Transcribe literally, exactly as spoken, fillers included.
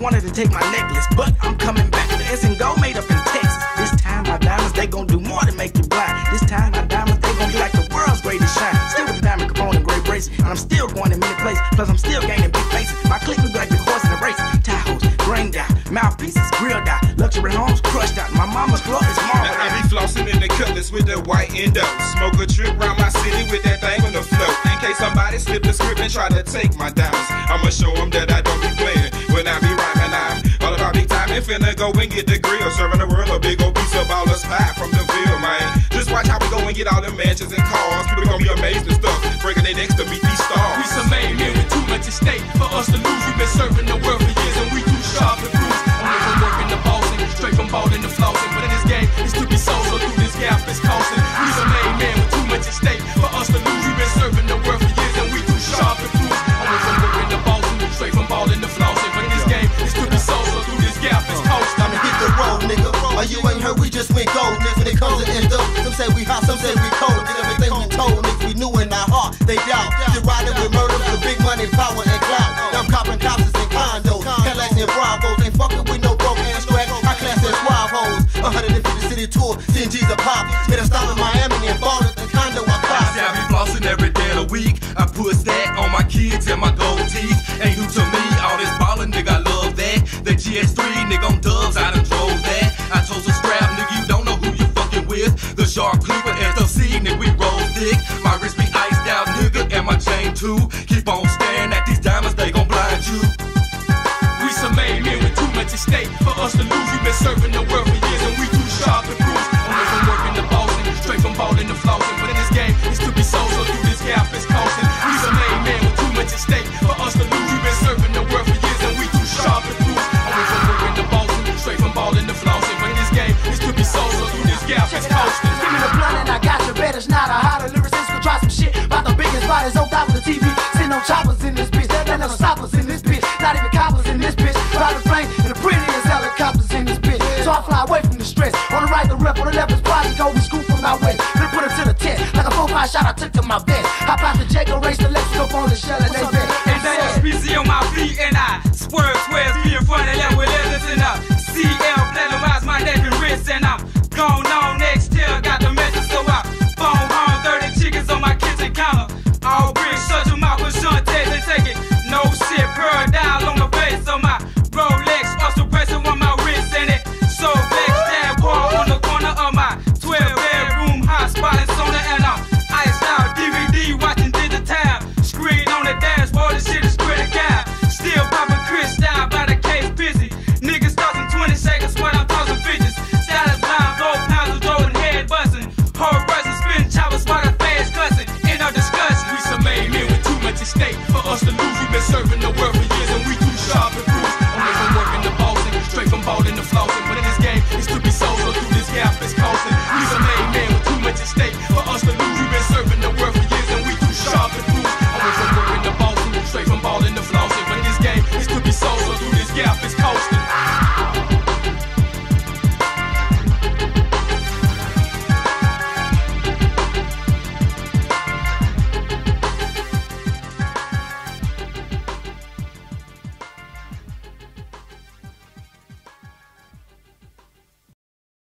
wanted to take my necklace, but I'm coming back. The S and Go made up in Texas. This time my diamonds, they gon' do more than make you blind. This time my diamonds, they gon' be like the world's greatest shine. Still with the diamond Capone and gray bracelet, and I'm still going in many places. Plus I'm still gaining big faces. My clique be like the horse in the race. Tahoes, grain dye, mouthpieces, grill dye, luxury homes crushed out. My mama's floor is marble. Now I be flossing in the cutlass with the white endo. Smoke a trip round my city with that thing on the float. In case somebody slip the script and try to take my diamonds, I'ma show them that I don't be playing. When I be rhyming, I'm all about big time and finna go and get the grill. Serving the world a big old piece of all the pie from the Ville, man. Just watch how we go and get all the mansions and cars. People gon' be amazed and stuff, breaking their necks to meet these stars. We some made men with too much at stake for us to lose. We've been serving the world for years and we too sharp to bruise. I'm living working the bossing, straight from ballin' to flossing. But in this game, it's to be sold, so through this gap it's costing. We some made men with too much at stake for us to lose. We've been serving the world for years and we too sharp to bruise. I'm living working the bossing, straight from ballin' to flossing. But in this game, it's to be sold, so through this gap it's costing. Time to hit the road, nigga. Or you ain't heard, we just went gold, nigga. When it comes to end up, some say we hot, some say we cold. Did everything we told, nigga. We knew in our heart, they doubt. You're riding with murder for big money, power, and clout. Now I'm copping cops and condos, Cadillacs and Bravos. Ain't fucking with no broke ass scratch. High class and suave hoes. one hundred fifty city tour, C N G's a pop. Made a stop in Miami and bought it, the condo I cop. I be flossing every day of the week. I put that on my kids and my gold teeth. Ain't new to me, all this ballin', nigga, I love that. The G S three, nigga, on dubs, I done drove that. I chose a strap, nigga, you don't know who you fucking with. The sharp clipper, S F C, nigga, we roll thick. My wrist be iced out, nigga, and my chain too. Keep on staring at these diamonds, they gon' blind you. We some made men with too much at stake for us to lose. We've been serving the world for years and we too sharp to bruise. I'm living working the bossing, straight from ballin' to flossing. But in this game, it's to be sold, so through this gap it's costing. We some made men with too much at stake for us to lose. We've been serving the world for years and we too sharp to bruise. I'm living working the bossing, straight from ballin' to flossing. But in this game, it's to be sold, so through this gap it's costing. Give me the blunt and I got your bet. It's not a hotter lyricist. Go try some shit about the biggest bodies on top of the T V. Sitting on choppers in this bitch. That never stop us in this bitch. Not even coppers in this bitch. Ride the plane and the prettiest helicopters in this bitch. So I fly away from the stress. On the right, the rep. On the left is project. Go we scoop from my way. Then put it to the test. Like a four five shot I took to my vest. Hop out the Jacob race the left scope on the shell and they bet. And that is P C on my feet and I swerve, swears, be in front of them with letters and up. C L platinumized my neck and wrist and I'm gone on next till got the message so I phone home thirty chickens on my kitchen counter. All bricks, shut your mouth with Shantae, they take it. No shit, pearl down on my face on my Rolex, also pressing on my wrist and it. So vexed, Jaguar on the corner of my twelve bedroom hot spot in Sona and I'm iced out D V D watching digital. Screen on the dashboard, this shit is critical. Still popping Chris down by the case busy. Niggas tossing twenty seconds when I'm tossing bitches. Status line, gold pounds of Jordan head busting. Whole rushing, spin choppers while the fans cussing. In no discussion. We some made men with too much at stake for us to lose. We've been serving the world